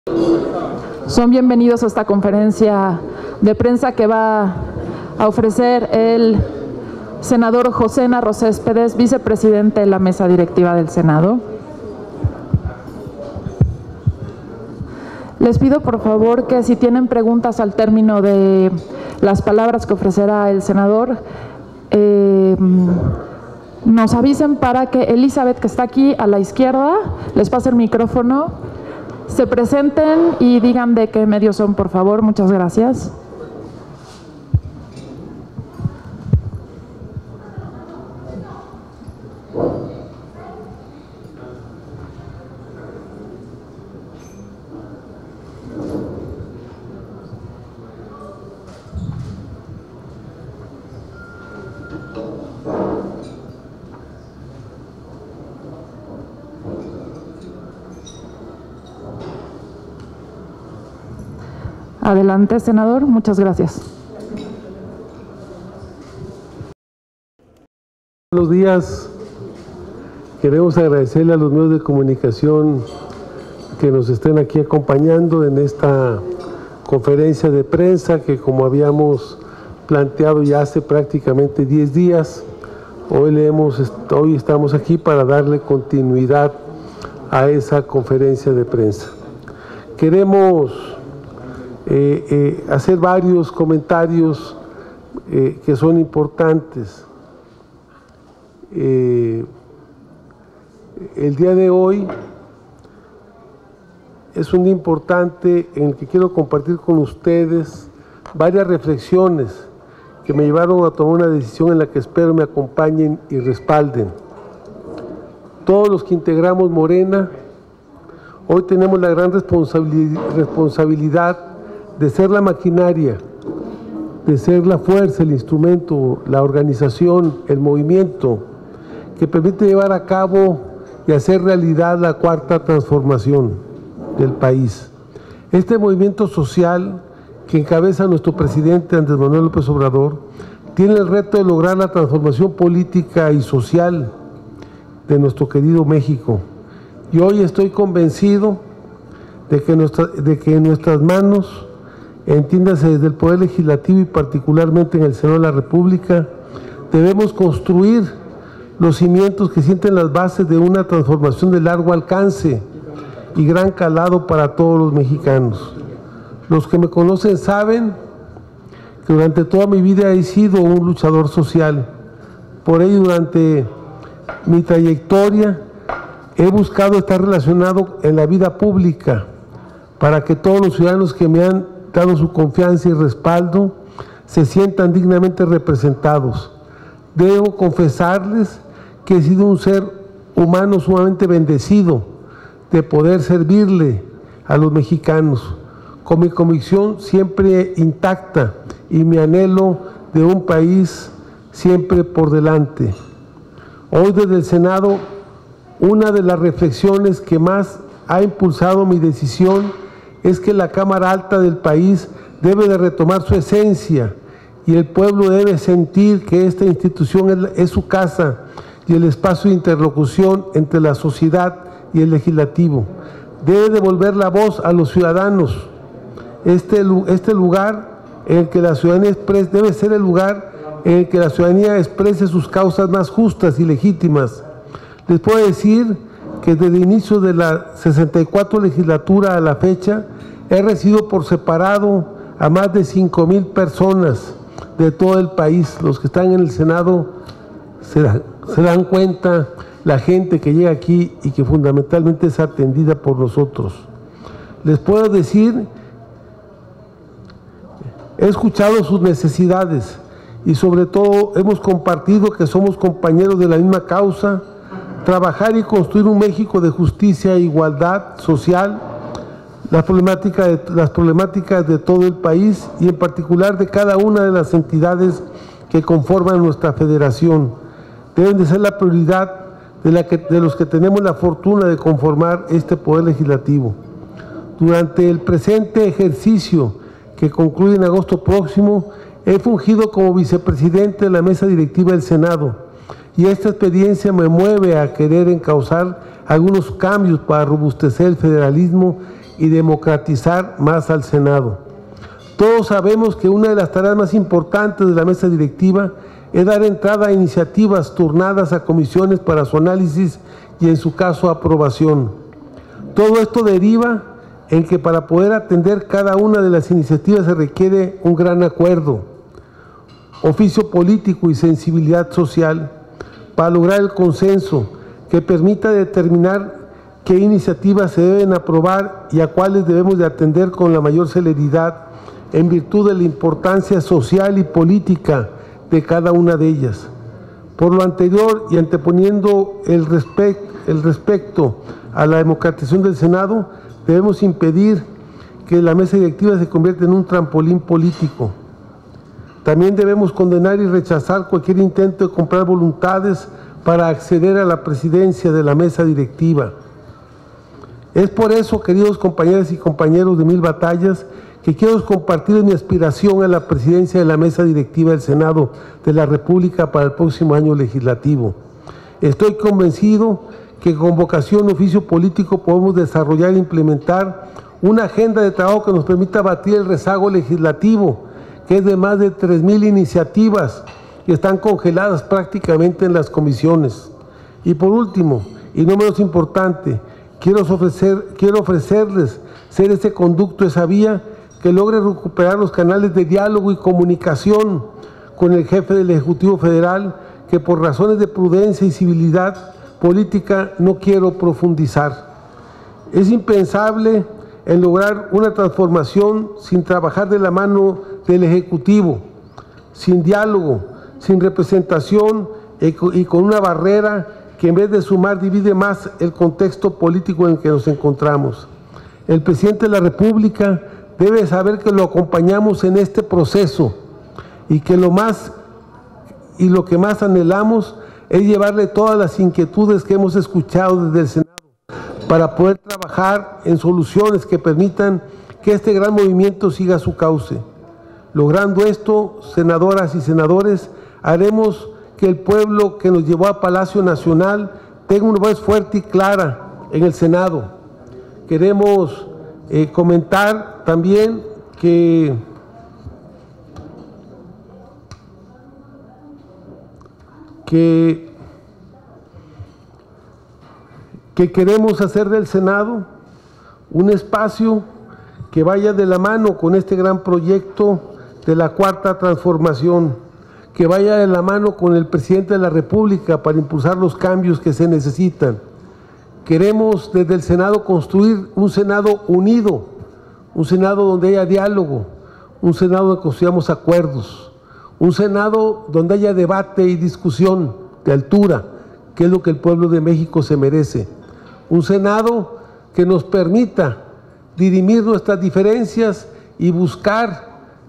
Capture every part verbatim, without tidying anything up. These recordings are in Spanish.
Son bienvenidos a esta conferencia de prensa que va a ofrecer el senador José Narro Céspedes, vicepresidente de la mesa directiva del Senado. Les pido por favor que si tienen preguntas al término de las palabras que ofrecerá el senador, eh, nos avisen para que Elizabeth, que está aquí a la izquierda, les pase el micrófono, se presenten y digan de qué medios son, por favor. Muchas gracias. Adelante, senador. Muchas gracias. Buenos días. Queremos agradecerle a los medios de comunicación que nos estén aquí acompañando en esta conferencia de prensa que, como habíamos planteado ya hace prácticamente diez días, hoy, le hemos, hoy estamos aquí para darle continuidad a esa conferencia de prensa. Queremos Eh, eh, hacer varios comentarios eh, que son importantes. Eh, el día de hoy es un día importante en el que quiero compartir con ustedes varias reflexiones que me llevaron a tomar una decisión en la que espero me acompañen y respalden. Todos los que integramos Morena, hoy tenemos la gran responsabilidad de ser la maquinaria, de ser la fuerza, el instrumento, la organización, el movimiento que permite llevar a cabo y hacer realidad la cuarta transformación del país. Este movimiento social que encabeza nuestro presidente Andrés Manuel López Obrador tiene el reto de lograr la transformación política y social de nuestro querido México. Y hoy estoy convencido de que, nuestra, de que en nuestras manos, entiéndase desde el Poder Legislativo y particularmente en el Senado de la República, debemos construir los cimientos que sienten las bases de una transformación de largo alcance y gran calado para todos los mexicanos. Los que me conocen saben que durante toda mi vida he sido un luchador social. Por ello, durante mi trayectoria he buscado estar relacionado en la vida pública para que todos los ciudadanos que me han dado su confianza y respaldo se sientan dignamente representados. Debo confesarles que he sido un ser humano sumamente bendecido de poder servirle a los mexicanos, con mi convicción siempre intacta y mi anhelo de un país siempre por delante. Hoy desde el Senado, una de las reflexiones que más ha impulsado mi decisión es que la Cámara Alta del país debe de retomar su esencia y el pueblo debe sentir que esta institución es, es su casa y el espacio de interlocución entre la sociedad y el legislativo. Debe devolver la voz a los ciudadanos. Este, este lugar en el que la ciudadanía exprese, debe ser el lugar en el que la ciudadanía exprese sus causas más justas y legítimas. Les puedo decir que desde el inicio de la sesenta y cuatro legislatura a la fecha, he recibido por separado a más de cinco mil personas de todo el país. Los que están en el Senado se, da, se dan cuenta la gente que llega aquí y que fundamentalmente es atendida por nosotros. Les puedo decir, he escuchado sus necesidades y sobre todo hemos compartido que somos compañeros de la misma causa, trabajar y construir un México de justicia e igualdad social, las problemáticas, de, las problemáticas de todo el país y en particular de cada una de las entidades que conforman nuestra federación. Deben de ser la prioridad de, la que, de los que tenemos la fortuna de conformar este Poder Legislativo. Durante el presente ejercicio, que concluye en agosto próximo, he fungido como vicepresidente de la mesa directiva del Senado, y esta experiencia me mueve a querer encauzar algunos cambios para robustecer el federalismo y democratizar más al Senado. Todos sabemos que una de las tareas más importantes de la mesa directiva es dar entrada a iniciativas turnadas a comisiones para su análisis y en su caso aprobación. Todo esto deriva en que para poder atender cada una de las iniciativas se requiere un gran acuerdo, oficio político y sensibilidad social para lograr el consenso que permita determinar qué iniciativas se deben aprobar y a cuáles debemos de atender con la mayor celeridad en virtud de la importancia social y política de cada una de ellas. Por lo anterior y anteponiendo el, respect, el respecto a la democratización del Senado, debemos impedir que la mesa directiva se convierta en un trampolín político. También debemos condenar y rechazar cualquier intento de comprar voluntades para acceder a la presidencia de la mesa directiva. Es por eso, queridos compañeras y compañeros de Mil Batallas, que quiero compartir mi aspiración a la presidencia de la mesa directiva del Senado de la República para el próximo año legislativo. Estoy convencido que con vocación y oficio político podemos desarrollar e implementar una agenda de trabajo que nos permita batir el rezago legislativo, que es de más de tres mil iniciativas que están congeladas prácticamente en las comisiones. Y por último, y no menos importante, quiero, ofrecer, quiero ofrecerles ser ese conducto, esa vía que logre recuperar los canales de diálogo y comunicación con el jefe del Ejecutivo Federal, que por razones de prudencia y civilidad política no quiero profundizar. Es impensable el lograr una transformación sin trabajar de la mano del Ejecutivo, sin diálogo, sin representación y con una barrera que en vez de sumar divide más el contexto político en el que nos encontramos. El presidente de la República debe saber que lo acompañamos en este proceso y que lo más y lo que más anhelamos es llevarle todas las inquietudes que hemos escuchado desde el Senado para poder trabajar en soluciones que permitan que este gran movimiento siga su cauce. Logrando esto, senadoras y senadores, haremos que el pueblo que nos llevó a Palacio Nacional tenga una voz fuerte y clara en el Senado. Queremos eh, comentar también que que, que queremos hacer del Senado un espacio que vaya de la mano con este gran proyecto de la Cuarta Transformación, que vaya de la mano con el presidente de la República para impulsar los cambios que se necesitan. Queremos desde el Senado construir un Senado unido, un Senado donde haya diálogo, un Senado donde construyamos acuerdos, un Senado donde haya debate y discusión de altura, que es lo que el pueblo de México se merece. Un Senado que nos permita dirimir nuestras diferencias y buscar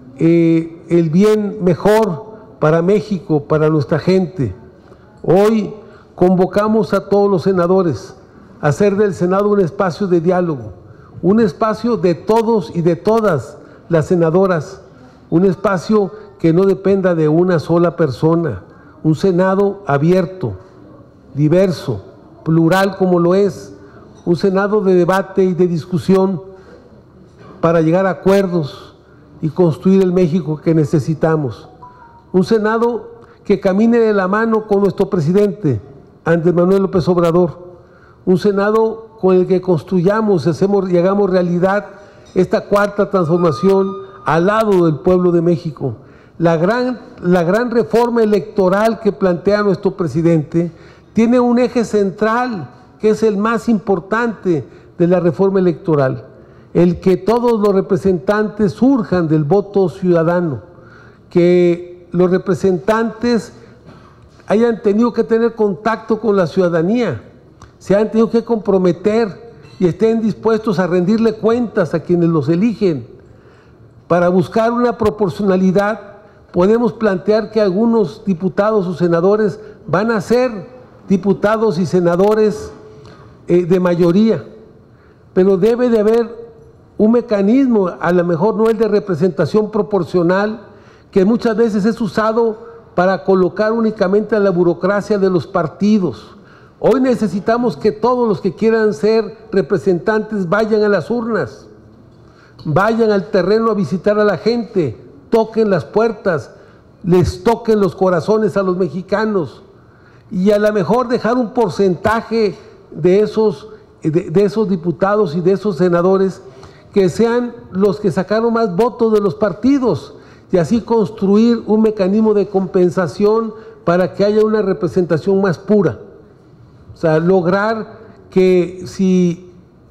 eh, el bien mejor para México, para nuestra gente. Hoy convocamos a todos los senadores a hacer del Senado un espacio de diálogo, un espacio de todos y de todas las senadoras, un espacio que no dependa de una sola persona, un Senado abierto, diverso, plural como lo es, un Senado de debate y de discusión para llegar a acuerdos y construir el México que necesitamos. Un Senado que camine de la mano con nuestro presidente, Andrés Manuel López Obrador. Un Senado con el que construyamos y hacemos, y hagamos realidad esta cuarta transformación al lado del pueblo de México. La gran, la gran reforma electoral que plantea nuestro presidente tiene un eje central que es el más importante de la reforma electoral, el que todos los representantes surjan del voto ciudadano, que los representantes hayan tenido que tener contacto con la ciudadanía, se han tenido que comprometer y estén dispuestos a rendirle cuentas a quienes los eligen. Para buscar una proporcionalidad, podemos plantear que algunos diputados o senadores van a ser diputados y senadores eh, de mayoría, pero debe de haber un mecanismo, a lo mejor no el de representación proporcional, que muchas veces es usado para colocar únicamente a la burocracia de los partidos Hoy necesitamos que todos los que quieran ser representantes vayan a las urnas, vayan al terreno a visitar a la gente, toquen las puertas, les toquen los corazones a los mexicanos y a lo mejor dejar un porcentaje de esos, de, de esos diputados y de esos senadores que sean los que sacaron más votos de los partidos y así construir un mecanismo de compensación para que haya una representación más pura. O sea, lograr que si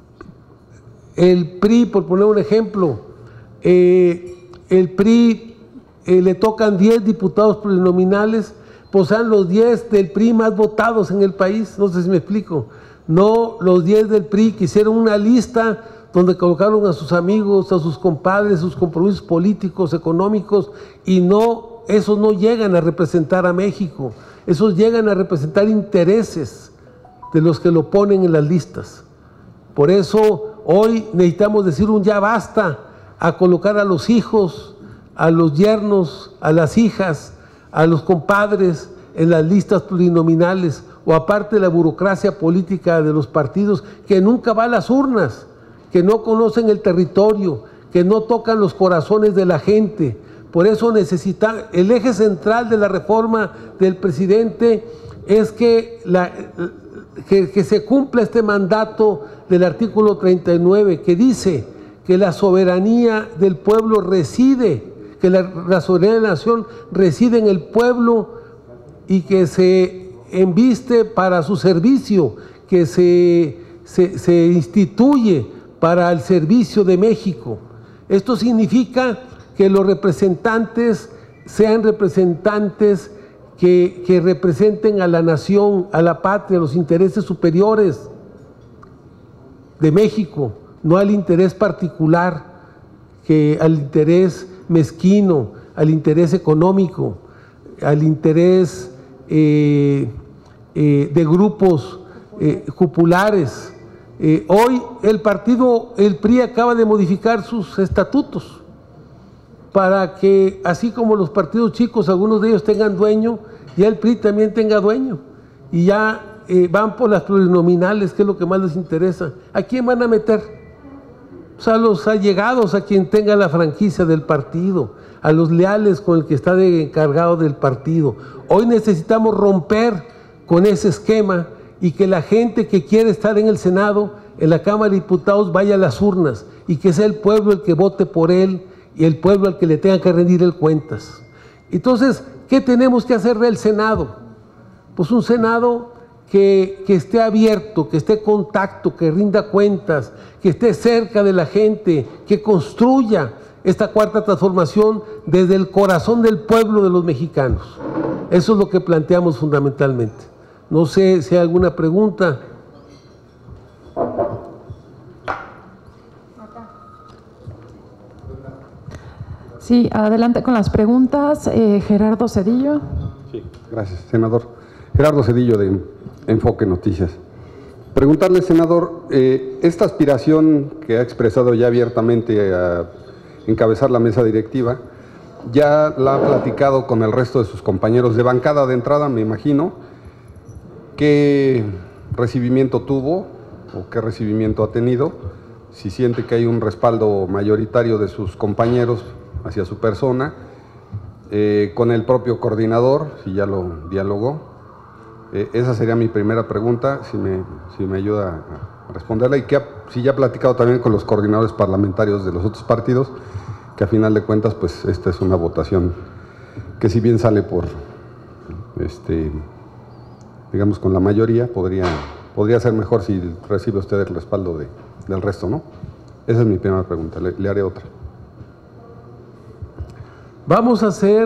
el P R I, por poner un ejemplo, eh, el P R I eh, le tocan diez diputados plurinominales, pues sean los diez del P R I más votados en el país, no sé si me explico. No los diez del P R I que hicieron una lista donde colocaron a sus amigos, a sus compadres, sus compromisos políticos, económicos, y no, esos no llegan a representar a México, esos llegan a representar intereses de los que lo ponen en las listas. Por eso hoy necesitamos decir un ya basta a colocar a los hijos, a los yernos, a las hijas, a los compadres en las listas plurinominales, o aparte de la burocracia política de los partidos que nunca va a las urnas, que no conocen el territorio, que no tocan los corazones de la gente. Por eso necesita, el eje central de la reforma del presidente es que, la, que, que se cumpla este mandato del artículo treinta y nueve, que dice que la soberanía del pueblo reside, que la, la soberanía de la nación reside en el pueblo y que se embiste para su servicio, que se, se, se instituye para el servicio de México. Esto significa que los representantes sean representantes que, que representen a la nación, a la patria, a los intereses superiores de México, no al interés particular, que al interés mezquino, al interés económico, al interés eh, eh, de grupos eh, populares. Eh, hoy el partido, el P R I acaba de modificar sus estatutos para que, así como los partidos chicos, algunos de ellos tengan dueño, ya el P R I también tenga dueño, y ya eh, van por las plurinominales, que es lo que más les interesa. ¿A quién van a meter? O sea, a los allegados, a quien tenga la franquicia del partido, a los leales con el que está de encargado del partido. Hoy necesitamos romper con ese esquema y que la gente que quiere estar en el Senado, en la Cámara de Diputados, vaya a las urnas y que sea el pueblo el que vote por él y el pueblo al que le tenga que rendir el cuentas. Entonces, ¿qué tenemos que hacer del Senado? Pues un Senado que, que esté abierto, que esté en contacto, que rinda cuentas, que esté cerca de la gente, que construya esta cuarta transformación desde el corazón del pueblo de los mexicanos. Eso es lo que planteamos fundamentalmente. No sé si hay alguna pregunta. Sí, adelante con las preguntas. Eh, Gerardo Zedillo. Sí, gracias, senador. Gerardo Zedillo, de Enfoque Noticias. Preguntarle, senador, eh, esta aspiración que ha expresado ya abiertamente a encabezar la mesa directiva, ya la ha platicado con el resto de sus compañeros de bancada de entrada, me imagino. ¿Qué recibimiento tuvo o qué recibimiento ha tenido? Si siente que hay un respaldo mayoritario de sus compañeros hacia su persona, eh, con el propio coordinador, si ya lo dialogó. Eh, esa sería mi primera pregunta, si me, si me ayuda a responderla, y que ha, si ya ha platicado también con los coordinadores parlamentarios de los otros partidos, que a final de cuentas, pues esta es una votación que si bien sale por, este, digamos, con la mayoría, podría, podría ser mejor si recibe usted el respaldo de, del resto, ¿no? Esa es mi primera pregunta, le, le haré otra. Vamos a hacer,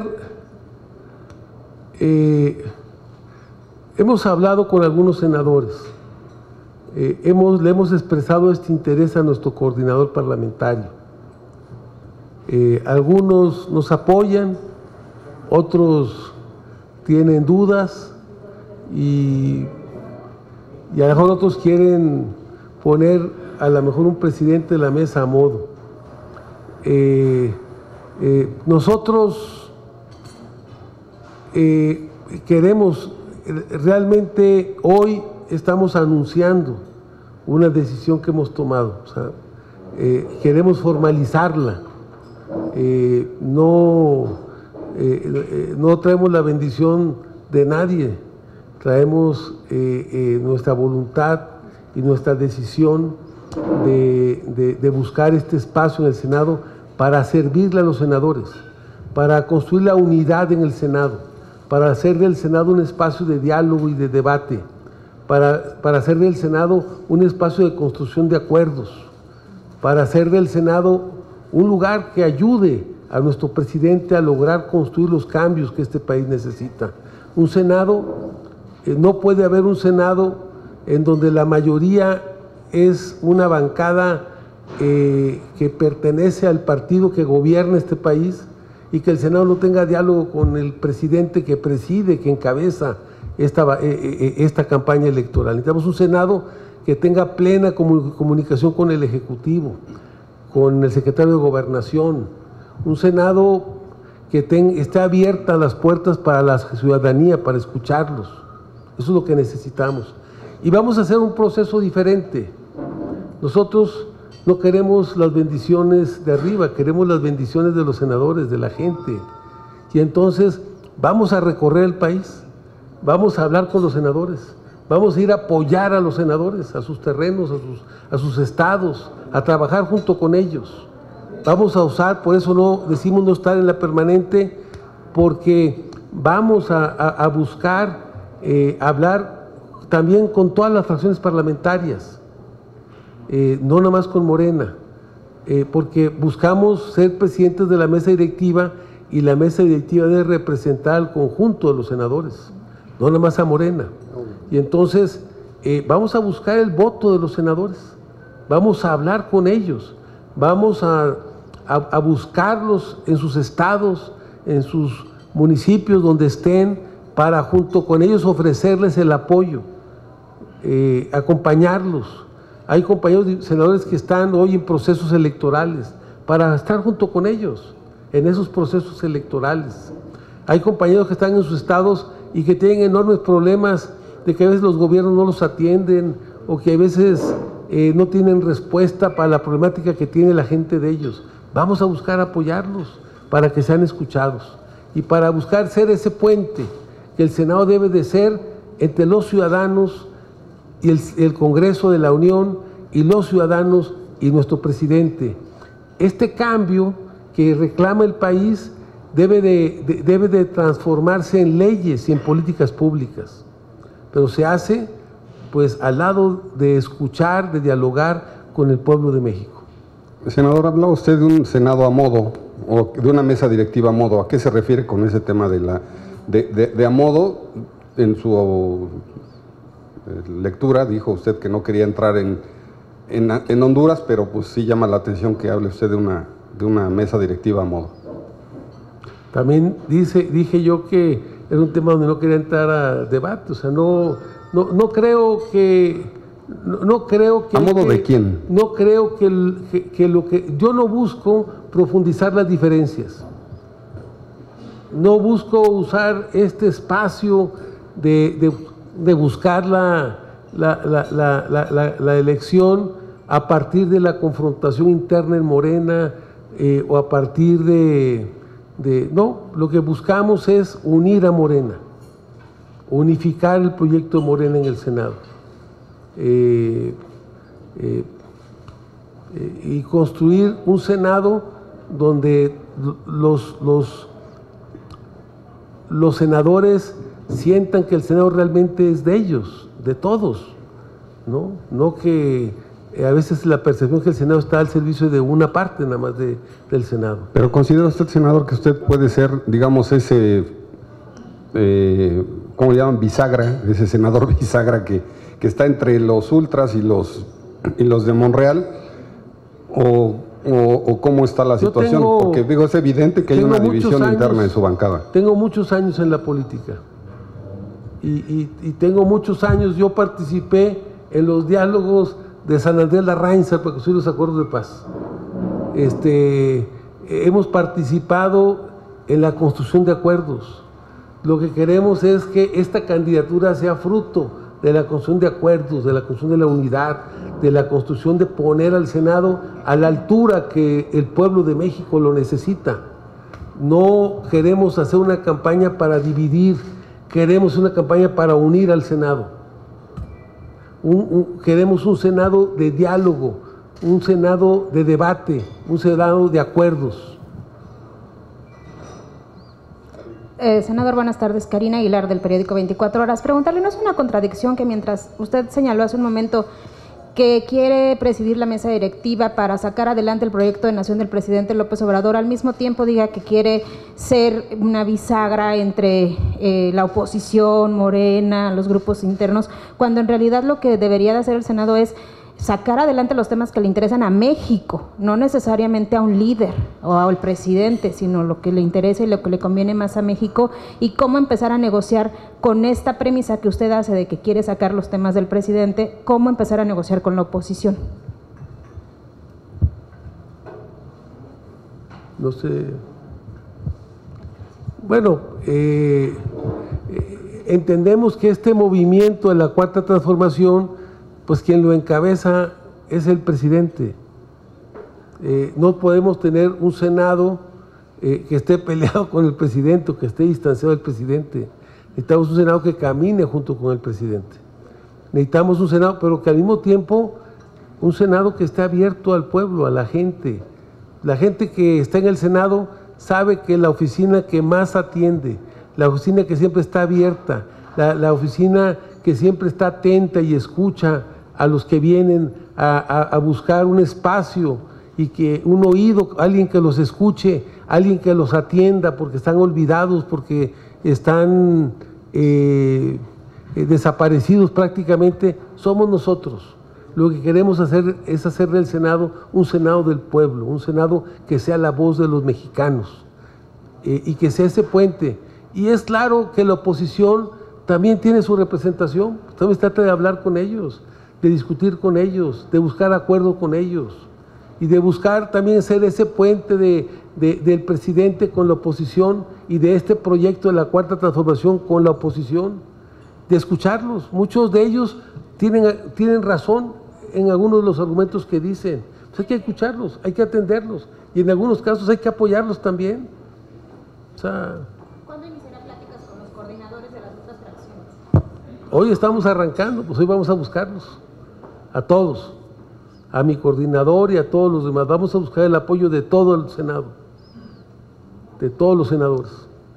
eh, hemos hablado con algunos senadores, eh, hemos, le hemos expresado este interés a nuestro coordinador parlamentario. Eh, algunos nos apoyan, otros tienen dudas y, y a lo mejor otros quieren poner a lo mejor un presidente de la mesa a modo. Eh, Eh, nosotros eh, queremos realmente hoy estamos anunciando una decisión que hemos tomado, o sea, eh, queremos formalizarla, eh, no, eh, eh, no traemos la bendición de nadie, traemos eh, eh, nuestra voluntad y nuestra decisión de, de, de buscar este espacio en el Senado para servirle a los senadores, para construir la unidad en el Senado, para hacer del Senado un espacio de diálogo y de debate, para, para hacer del Senado un espacio de construcción de acuerdos, para hacer del Senado un lugar que ayude a nuestro presidente a lograr construir los cambios que este país necesita. Un Senado, eh, no puede haber un Senado en donde la mayoría es una bancada eh, que pertenece al partido que gobierna este país, y que el Senado no tenga diálogo con el presidente que preside, que encabeza esta, eh, esta campaña electoral. Necesitamos un Senado que tenga plena comunicación con el Ejecutivo, con el secretario de Gobernación, un Senado que ten, esté abierta las puertas para la ciudadanía, para escucharlos. Eso es lo que necesitamos. Y vamos a hacer un proceso diferente. Nosotros no queremos las bendiciones de arriba, queremos las bendiciones de los senadores, de la gente. Y entonces vamos a recorrer el país, vamos a hablar con los senadores, vamos a ir a apoyar a los senadores, a sus terrenos, a sus, a sus estados, a trabajar junto con ellos. Vamos a usar, por eso no decimos no estar en la permanente, porque vamos a, a, a buscar eh, hablar también con todas las fracciones parlamentarias. Eh, no nada más con Morena, eh, porque buscamos ser presidentes de la mesa directiva, y la mesa directiva debe representar al conjunto de los senadores, no nada más a Morena. Y entonces eh, vamos a buscar el voto de los senadores, vamos a hablar con ellos, vamos a, a, a buscarlos en sus estados, en sus municipios donde estén, para junto con ellos ofrecerles el apoyo, eh, acompañarlos. Hay compañeros senadores que están hoy en procesos electorales, para estar junto con ellos en esos procesos electorales. Hay compañeros que están en sus estados y que tienen enormes problemas de que a veces los gobiernos no los atienden, o que a veces eh, no tienen respuesta para la problemática que tiene la gente de ellos. Vamos a buscar apoyarlos para que sean escuchados, y para buscar ser ese puente que el Senado debe de ser entre los ciudadanos y el, el Congreso de la Unión, y los ciudadanos y nuestro presidente. Este cambio que reclama el país debe de, de, debe de transformarse en leyes y en políticas públicas, pero se hace pues al lado de escuchar, de dialogar con el pueblo de México. Senador, hablaba usted de un Senado a modo, o de una mesa directiva a modo. ¿A qué se refiere con ese tema de la de, de, de a modo? En su lectura dijo usted que no quería entrar en, en, en Honduras, pero pues sí llama la atención que hable usted de una, de una mesa directiva a modo. También dice, dije yo que era un tema donde no quería entrar a debate, o sea, no, no, no creo que, no, no creo que… ¿A modo que, de quién? No creo que, el, que, que lo que… Yo no busco profundizar las diferencias, no busco usar este espacio de… de de buscar la, la, la, la, la, la elección a partir de la confrontación interna en Morena, eh, o a partir de, de… No, lo que buscamos es unir a Morena, unificar el proyecto de Morena en el Senado, eh, eh, eh, y construir un Senado donde los, los, los senadores sientan que el Senado realmente es de ellos, de todos, ¿no? No que eh, a veces la percepción que el Senado está al servicio de una parte nada más de, del Senado. Pero ¿considera usted, senador, que usted puede ser, digamos, ese, eh, ¿cómo le llaman? Bisagra, ese senador bisagra que, que está entre los ultras y los, y los de Monreal? ¿O, o, o cómo está la situación? Tengo, Porque digo, es evidente que hay una división años, interna en su bancada. Tengo muchos años en la política. Y, y, y tengo muchos años, yo participé en los diálogos de San Andrés Larrainza para construir los acuerdos de paz. Este, hemos participado en la construcción de acuerdos. Lo que queremos es que esta candidatura sea fruto de la construcción de acuerdos, de la construcción de la unidad, de la construcción de poner al Senado a la altura que el pueblo de México lo necesita. No queremos hacer una campaña para dividir, queremos una campaña para unir al Senado. Un, un, queremos un Senado de diálogo, un Senado de debate, un Senado de acuerdos. Eh, senador, buenas tardes. Karina Aguilar, del periódico veinticuatro horas. Preguntarle, ¿no es una contradicción que mientras usted señaló hace un momento que quiere presidir la mesa directiva para sacar adelante el proyecto de nación del presidente López Obrador, al mismo tiempo diga que quiere ser una bisagra entre eh, la oposición, Morena, los grupos internos, cuando en realidad lo que debería de hacer el Senado es sacar adelante los temas que le interesan a México, no necesariamente a un líder o al presidente, sino lo que le interesa y lo que le conviene más a México, y cómo empezar a negociar con esta premisa que usted hace de que quiere sacar los temas del presidente, cómo empezar a negociar con la oposición. No sé. Bueno, eh, eh, entendemos que este movimiento de la Cuarta Transformación, pues quien lo encabeza es el presidente. Eh, no podemos tener un Senado eh, que esté peleado con el presidente o que esté distanciado del presidente. Necesitamos un Senado que camine junto con el presidente. Necesitamos un Senado, pero que al mismo tiempo, un Senado que esté abierto al pueblo, a la gente. La gente que está en el Senado sabe que la oficina que más atiende, la oficina que siempre está abierta, la, la oficina que siempre está atenta y escucha a los que vienen a, a, a buscar un espacio y que un oído, alguien que los escuche, alguien que los atienda porque están olvidados, porque están eh, eh, desaparecidos prácticamente, somos nosotros. Lo que queremos hacer es hacer del Senado un Senado del pueblo, un Senado que sea la voz de los mexicanos eh, y que sea ese puente. Y es claro que la oposición también tiene su representación, también se trata de hablar con ellos, de discutir con ellos, de buscar acuerdo con ellos y de buscar también ser ese puente de, de, del presidente con la oposición y de este proyecto de la Cuarta Transformación con la oposición, de escucharlos. Muchos de ellos tienen, tienen razón en algunos de los argumentos que dicen, pues hay que escucharlos, hay que atenderlos y en algunos casos hay que apoyarlos también. O sea, ¿cuándo iniciará pláticas con los coordinadores de las otras fracciones? Hoy estamos arrancando, pues hoy vamos a buscarlos, a todos, a mi coordinador y a todos los demás. Vamos a buscar el apoyo de todo el Senado, de todos los senadores.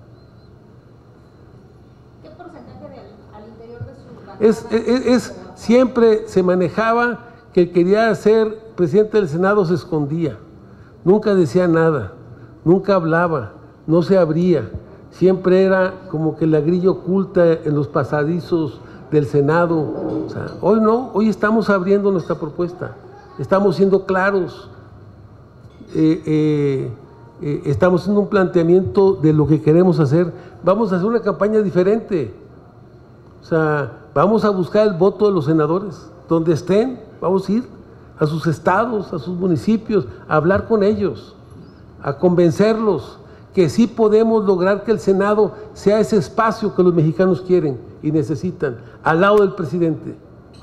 ¿Qué porcentaje de, al interior de su bancada? Es, es, es, siempre se manejaba que el que quería ser presidente del Senado se escondía, nunca decía nada, nunca hablaba, no se abría. Siempre era como que la grilla oculta en los pasadizos del Senado. O sea, hoy no, hoy estamos abriendo nuestra propuesta, estamos siendo claros, eh, eh, eh, estamos haciendo un planteamiento de lo que queremos hacer. Vamos a hacer una campaña diferente, o sea, vamos a buscar el voto de los senadores, donde estén, vamos a ir a sus estados, a sus municipios, a hablar con ellos, a convencerlos que sí podemos lograr que el Senado sea ese espacio que los mexicanos quieren y necesitan, al lado del presidente.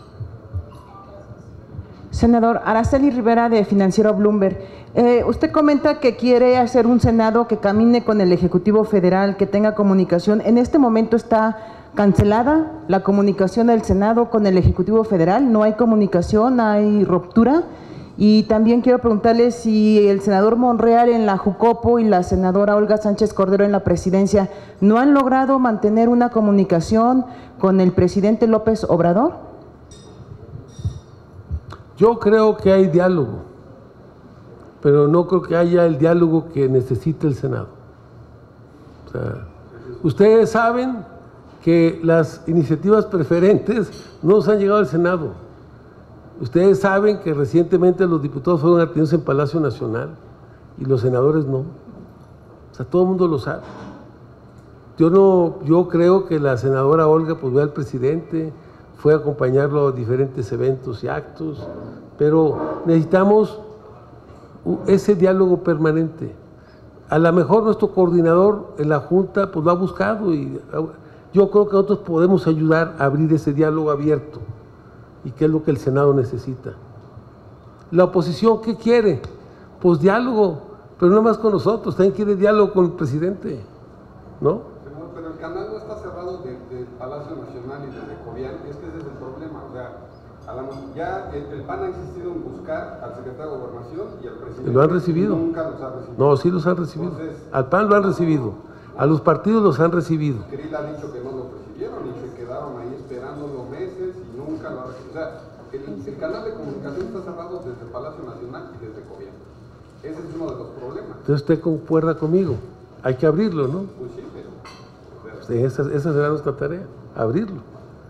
Senador, Araceli Rivera, de Financiero Bloomberg. Eh, usted comenta que quiere hacer un Senado que camine con el Ejecutivo Federal, que tenga comunicación. En este momento está cancelada la comunicación del Senado con el Ejecutivo Federal, no hay comunicación, hay ruptura. Y también quiero preguntarle si el senador Monreal en la Jucopo y la senadora Olga Sánchez Cordero en la presidencia no han logrado mantener una comunicación con el presidente López Obrador. Yo creo que hay diálogo, pero no creo que haya el diálogo que necesita el Senado. O sea, ustedes saben que las iniciativas preferentes no se han llegado al Senado. Ustedes saben que recientemente los diputados fueron atendidos en Palacio Nacional y los senadores no. O sea, todo el mundo lo sabe. Yo no, yo creo que la senadora Olga pues ve al presidente, fue a acompañarlo a diferentes eventos y actos, pero necesitamos ese diálogo permanente. A lo mejor nuestro coordinador en la Junta pues lo ha buscado y yo Yo creo que nosotros podemos ayudar a abrir ese diálogo abierto, y qué es lo que el Senado necesita. La oposición, ¿qué quiere? Pues diálogo, pero no más con nosotros, también quiere diálogo con el presidente, ¿no? Pero el canal no está cerrado desde el Palacio Nacional y desde Cobian, es que ese es el problema. O sea, a la, ya el, el P A N ha insistido en buscar al secretario de Gobernación y al presidente. ¿Y lo han recibido? Nunca los ha recibido. No, sí los han recibido. Entonces, al P A N lo han recibido, a los partidos los han recibido. Krill ha dicho que no los recibieron y se quedaron ahí esperando los meses y nunca lo ha recibido. O sea, el, el canal de comunicación está cerrado desde el Palacio Nacional y desde Cobian. Ese es uno de los problemas. Entonces usted concuerda conmigo, hay que abrirlo, ¿no? Pues sí, pero... Esa, esa será nuestra tarea, abrirlo.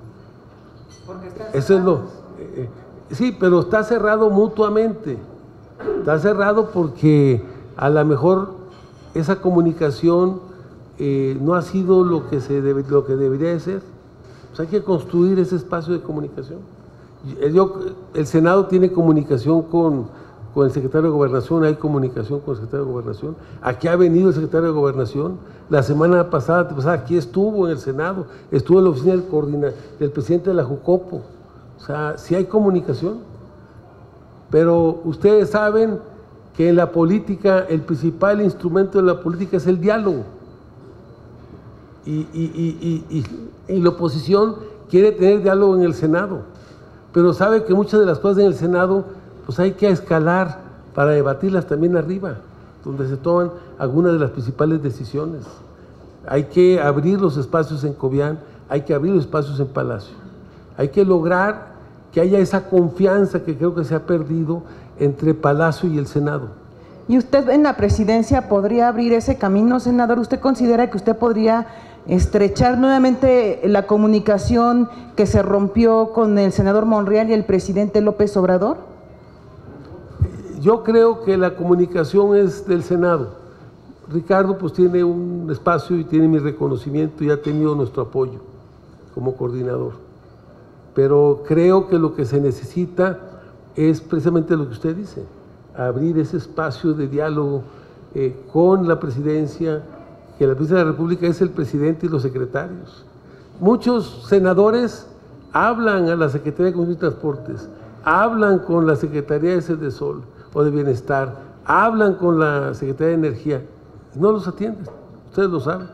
Eso es lo. Eh, sí, pero está cerrado mutuamente. Está cerrado porque a lo mejor esa comunicación eh, no ha sido lo que se debe, lo que debería de ser. Pues hay que construir ese espacio de comunicación. Yo, el Senado tiene comunicación con. Con el secretario de Gobernación, hay comunicación con el secretario de Gobernación. Aquí ha venido el secretario de Gobernación. La semana pasada, pasada aquí estuvo en el Senado, estuvo en la oficina del, coordina, del presidente de la Jucopo. O sea, sí hay comunicación. Pero ustedes saben que en la política, el principal instrumento de la política es el diálogo. Y, y, y, y, y, y la oposición quiere tener diálogo en el Senado. Pero sabe que muchas de las cosas en el Senado pues hay que escalar para debatirlas también arriba, donde se toman algunas de las principales decisiones. Hay que abrir los espacios en Cobian, hay que abrir los espacios en Palacio. Hay que lograr que haya esa confianza que creo que se ha perdido entre Palacio y el Senado. ¿Y usted en la presidencia podría abrir ese camino, senador? ¿Usted considera que usted podría estrechar nuevamente la comunicación que se rompió con el senador Monreal y el presidente López Obrador? Yo creo que la comunicación es del Senado. Ricardo pues tiene un espacio y tiene mi reconocimiento y ha tenido nuestro apoyo como coordinador. Pero creo que lo que se necesita es precisamente lo que usted dice, abrir ese espacio de diálogo eh, con la presidencia, que la presidencia de la República es el presidente y los secretarios. Muchos senadores hablan a la Secretaría de Comunicaciones y Transportes, hablan con la Secretaría de Sedesol o de Bienestar, hablan con la Secretaría de Energía, y no los atienden, ustedes lo saben.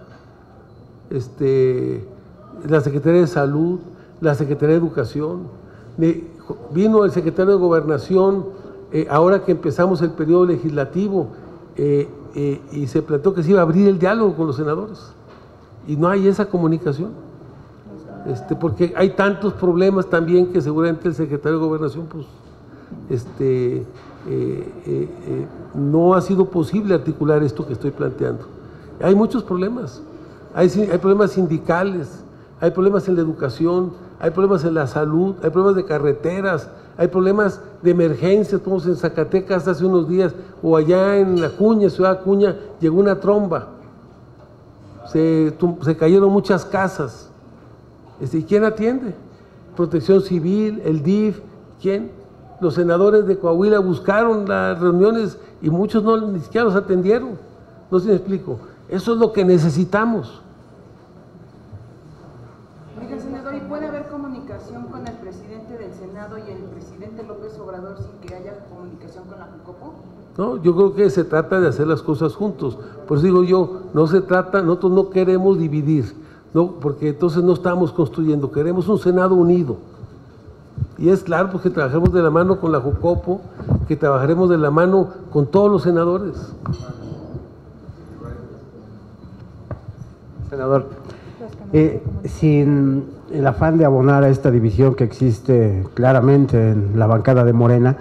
Este, la Secretaría de Salud, la Secretaría de Educación, vino el secretario de Gobernación, eh, ahora que empezamos el periodo legislativo, eh, eh, y se planteó que se iba a abrir el diálogo con los senadores, y no hay esa comunicación, este, porque hay tantos problemas también que seguramente el secretario de Gobernación, pues, este... Eh, eh, eh, no ha sido posible articular esto que estoy planteando. Hay muchos problemas, hay, hay problemas sindicales, hay problemas en la educación, hay problemas en la salud, hay problemas de carreteras, hay problemas de emergencia. Estamos en Zacatecas hace unos días, o allá en Acuña, Ciudad Acuña, llegó una tromba, se, se cayeron muchas casas. Este, ¿y quién atiende? Protección Civil, el D I F, ¿quién? Los senadores de Coahuila buscaron las reuniones y muchos no, ni siquiera los atendieron. No sé si me explico. Eso es lo que necesitamos. Oiga, senador, ¿y puede haber comunicación con el presidente del Senado y el presidente López Obrador sin que haya comunicación con la Jucopo? No, yo creo que se trata de hacer las cosas juntos. Por eso digo yo, no se trata, nosotros no queremos dividir, no, porque entonces no estamos construyendo, queremos un Senado unido. Y es claro, pues que trabajemos de la mano con la Jucopo, que trabajaremos de la mano con todos los senadores. Senador, eh, sin el afán de abonar a esta división que existe claramente en la bancada de Morena,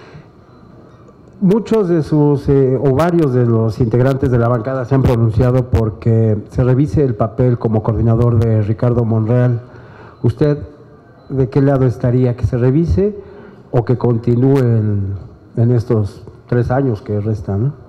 muchos de sus, eh, o varios de los integrantes de la bancada se han pronunciado porque se revise el papel como coordinador de Ricardo Monreal. ¿Usted de qué lado estaría? ¿Que se revise o que continúe en, en estos tres años que restan, ¿no?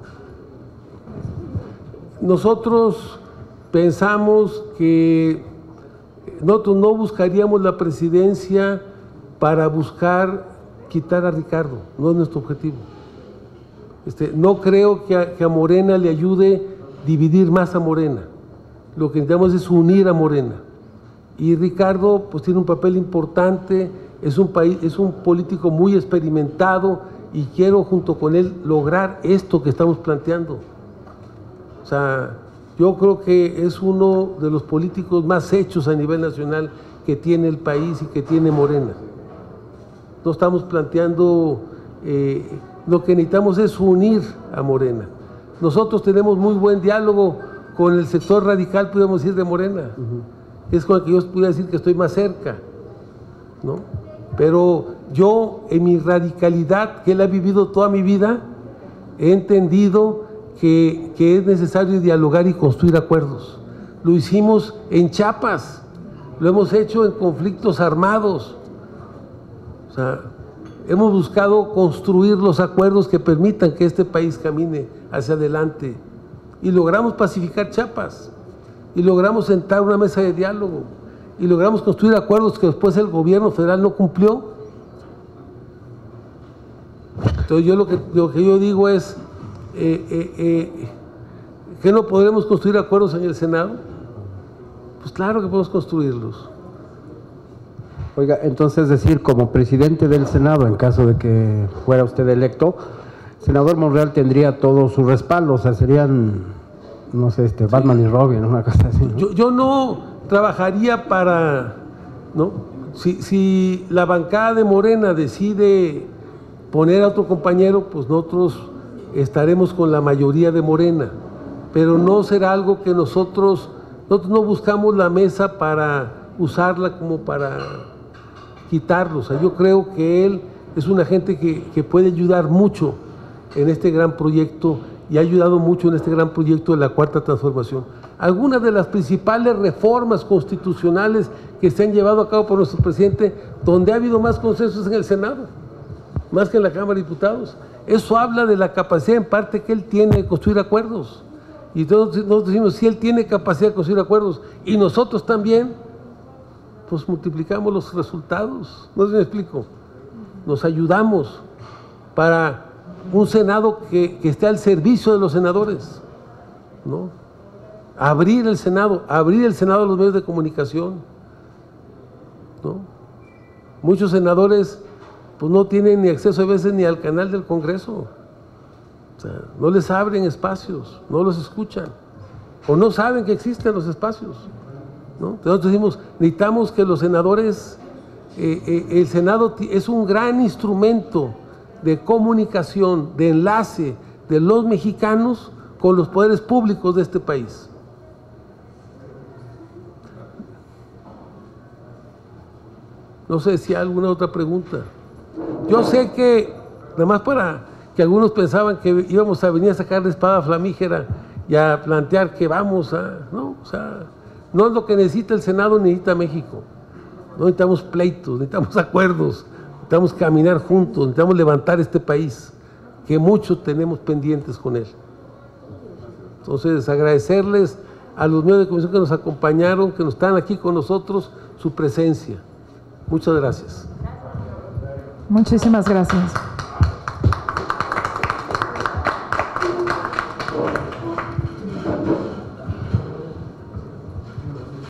Nosotros pensamos que nosotros no buscaríamos la presidencia para buscar quitar a Ricardo, no es nuestro objetivo. Este, no creo que a, que a Morena le ayude dividir más a Morena. Lo que necesitamos es unir a Morena. Y Ricardo pues tiene un papel importante, es un, país, es un político muy experimentado y quiero junto con él lograr esto que estamos planteando. O sea, yo creo que es uno de los políticos más hechos a nivel nacional que tiene el país y que tiene Morena. No estamos planteando, eh, lo que necesitamos es unir a Morena. Nosotros tenemos muy buen diálogo con el sector radical, podemos decir, de Morena. Uh-huh. Es con el que yo pudiera decir que estoy más cerca, ¿no? Pero yo, en mi radicalidad, que él ha vivido toda mi vida, he entendido que, que es necesario dialogar y construir acuerdos. Lo hicimos en Chiapas, lo hemos hecho en conflictos armados. O sea, hemos buscado construir los acuerdos que permitan que este país camine hacia adelante. Y logramos pacificar Chiapas. Y logramos sentar una mesa de diálogo y logramos construir acuerdos que después el gobierno federal no cumplió. Entonces yo lo que, lo que yo digo es eh, eh, eh, ¿que no podremos construir acuerdos en el Senado? Pues claro que podemos construirlos. Oiga, entonces decir, como presidente del Senado, en caso de que fuera usted electo, senador Monreal tendría todo su respaldo, o sea, serían, no sé, este, Batman sí. y Robin, una cosa así, ¿no? Yo, yo no trabajaría para, ¿no? Si, si la bancada de Morena decide poner a otro compañero, pues nosotros estaremos con la mayoría de Morena, pero no será algo que nosotros, nosotros no buscamos la mesa para usarla como para quitarlo. O sea, yo creo que él es una gente que, que puede ayudar mucho en este gran proyecto y ha ayudado mucho en este gran proyecto de la Cuarta Transformación. Algunas de las principales reformas constitucionales que se han llevado a cabo por nuestro presidente, donde ha habido más consensos en el Senado, más que en la Cámara de Diputados. Eso habla de la capacidad en parte que él tiene de construir acuerdos. Y todos nosotros decimos, si él tiene capacidad de construir acuerdos y nosotros también, pues multiplicamos los resultados. No sé si me explico. Nos ayudamos para un Senado que, que esté al servicio de los senadores, ¿no? Abrir el Senado, abrir el Senado a los medios de comunicación, ¿no? Muchos senadores pues no tienen ni acceso a veces ni al canal del Congreso. O sea, no les abren espacios, no los escuchan, o no saben que existen los espacios, ¿no? Entonces decimos, necesitamos que los senadores, eh, eh, el Senado es un gran instrumento de comunicación, de enlace de los mexicanos con los poderes públicos de este país. No sé si hay alguna otra pregunta. Yo sé que, nada más para que algunos pensaban que íbamos a venir a sacar la espada flamígera y a plantear que vamos a, no, o sea, no es lo que necesita el Senado, necesita México. No necesitamos pleitos, necesitamos acuerdos, necesitamos caminar juntos, necesitamos levantar este país, que muchos tenemos pendientes con él. Entonces, agradecerles a los medios de comunicación que nos acompañaron, que nos están aquí con nosotros, su presencia. Muchas gracias. Muchísimas gracias.